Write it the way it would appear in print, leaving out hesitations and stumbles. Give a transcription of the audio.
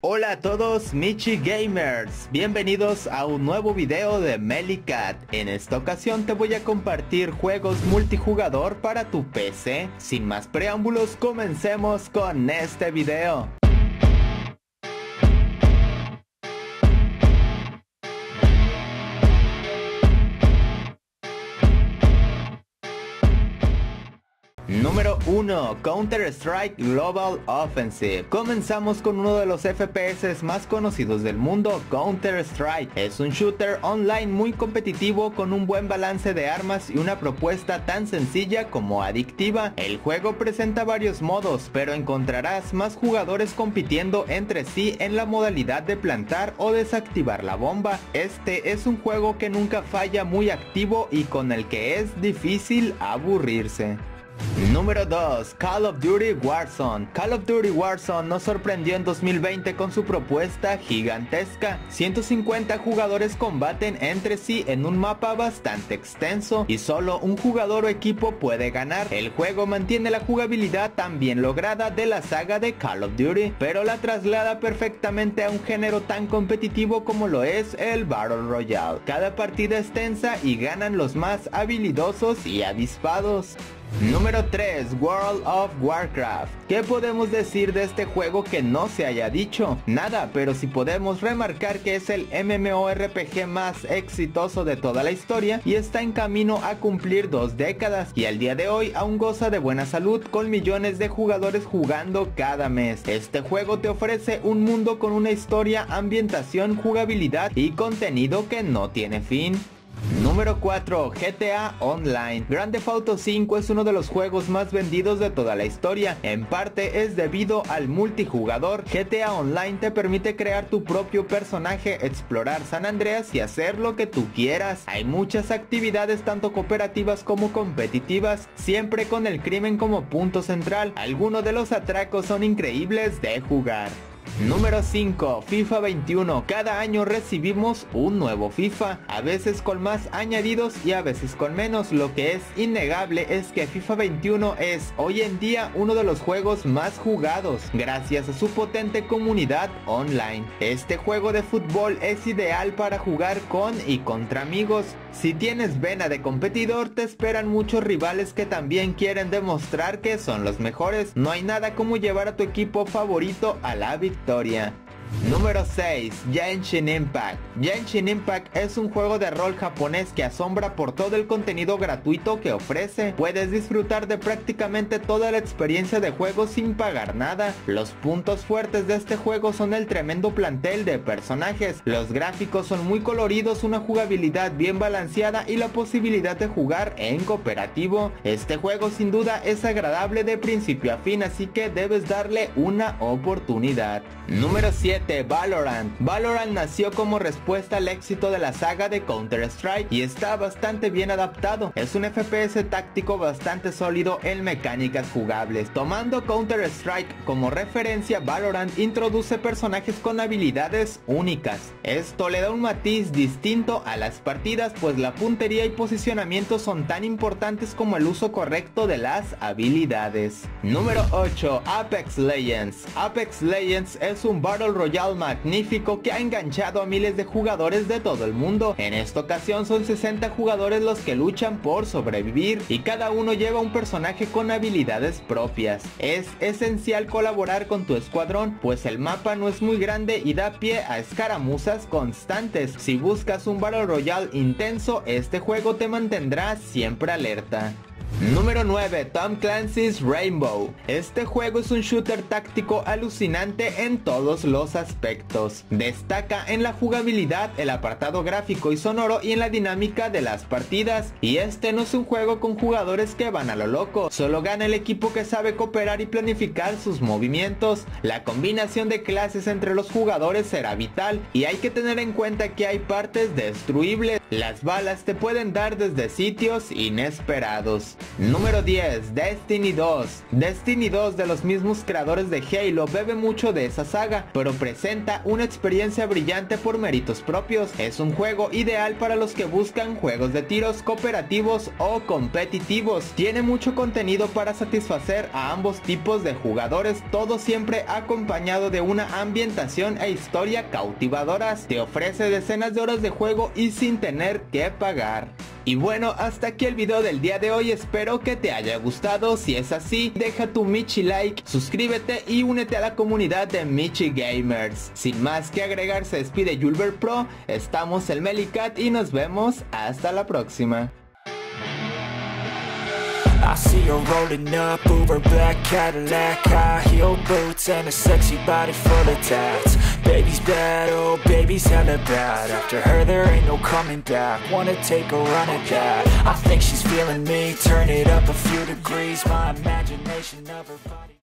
Hola a todos Michi Gamers, bienvenidos a un nuevo video de Melicat. En esta ocasión te voy a compartir juegos multijugador para tu PC. Sin más preámbulos, comencemos con este video. Número 1. Counter-Strike Global Offensive. Comenzamos con uno de los FPS más conocidos del mundo, Counter-Strike. Es un shooter online muy competitivo con un buen balance de armas y una propuesta tan sencilla como adictiva. El juego presenta varios modos, pero encontrarás más jugadores compitiendo entre sí en la modalidad de plantar o desactivar la bomba. Este es un juego que nunca falla, muy activo y con el que es difícil aburrirse. Número 2. Call of Duty Warzone. Call of Duty Warzone nos sorprendió en 2020 con su propuesta gigantesca. 150 jugadores combaten entre sí en un mapa bastante extenso y solo un jugador o equipo puede ganar. El juego mantiene la jugabilidad tan bien lograda de la saga de Call of Duty, pero la traslada perfectamente a un género tan competitivo como lo es el Battle Royale. Cada partida es tensa y ganan los más habilidosos y avispados. Número 3. World of Warcraft. ¿Qué podemos decir de este juego que no se haya dicho? Nada, pero sí podemos remarcar que es el MMORPG más exitoso de toda la historia y está en camino a cumplir 2 décadas y al día de hoy aún goza de buena salud con millones de jugadores jugando cada mes. Este juego te ofrece un mundo con una historia, ambientación, jugabilidad y contenido que no tiene fin. Número 4. GTA Online. Grand Theft Auto 5 es uno de los juegos más vendidos de toda la historia. En parte es debido al multijugador. GTA Online te permite crear tu propio personaje, explorar San Andreas y hacer lo que tú quieras. Hay muchas actividades tanto cooperativas como competitivas, siempre con el crimen como punto central. Algunos de los atracos son increíbles de jugar. Número 5. FIFA 21. Cada año recibimos un nuevo FIFA, a veces con más añadidos y a veces con menos. Lo que es innegable es que FIFA 21 es hoy en día uno de los juegos más jugados, gracias a su potente comunidad online. Este juego de fútbol es ideal para jugar con y contra amigos. Si tienes vena de competidor, te esperan muchos rivales que también quieren demostrar que son los mejores. No hay nada como llevar a tu equipo favorito a la victoria. Número 6. Genshin Impact. Genshin Impact es un juego de rol japonés que asombra por todo el contenido gratuito que ofrece. Puedes disfrutar de prácticamente toda la experiencia de juego sin pagar nada. Los puntos fuertes de este juego son el tremendo plantel de personajes. Los gráficos son muy coloridos, una jugabilidad bien balanceada y la posibilidad de jugar en cooperativo. Este juego sin duda es agradable de principio a fin, así que debes darle una oportunidad. Número 7. Valorant. Valorant nació como respuesta al éxito de la saga de Counter-Strike y está bastante bien adaptado. Es un FPS táctico bastante sólido en mecánicas jugables. Tomando Counter-Strike como referencia, Valorant introduce personajes con habilidades únicas. Esto le da un matiz distinto a las partidas, pues la puntería y posicionamiento son tan importantes como el uso correcto de las habilidades. Número 8. Apex Legends. Apex Legends es un Battle Royale magnífico que ha enganchado a miles de jugadores de todo el mundo. En esta ocasión son 60 jugadores los que luchan por sobrevivir y cada uno lleva un personaje con habilidades propias. Es esencial colaborar con tu escuadrón, pues el mapa no es muy grande y da pie a escaramuzas constantes. Si buscas un Battle Royale intenso, este juego te mantendrá siempre alerta. Número 9. Tom Clancy's Rainbow. Este juego es un shooter táctico alucinante en todos los aspectos. Destaca en la jugabilidad, el apartado gráfico y sonoro y en la dinámica de las partidas. Y este no es un juego con jugadores que van a lo loco, solo gana el equipo que sabe cooperar y planificar sus movimientos. La combinación de clases entre los jugadores será vital y hay que tener en cuenta que hay partes destruibles. Las balas te pueden dar desde sitios inesperados. Número 10. Destiny 2. Destiny 2, de los mismos creadores de Halo, bebe mucho de esa saga, pero presenta una experiencia brillante por méritos propios. Es un juego ideal para los que buscan juegos de tiros cooperativos o competitivos. Tiene mucho contenido para satisfacer a ambos tipos de jugadores, todo siempre acompañado de una ambientación e historia cautivadoras. Te ofrece decenas de horas de juego y sin tener que pagar. Y bueno, hasta aquí el video del día de hoy, espero que te haya gustado. Si es así, deja tu Michi like, suscríbete y únete a la comunidad de Michi Gamers. Sin más que agregar, se despide Julber Pro, estamos el Melicat y nos vemos hasta la próxima. I see her rolling up, Uber black Cadillac, high heel boots and a sexy body full of tats. Baby's bad, oh baby's hella bad. After her there ain't no coming back. Wanna take a run at that. I think she's feeling me. Turn it up a few degrees. My imagination of her body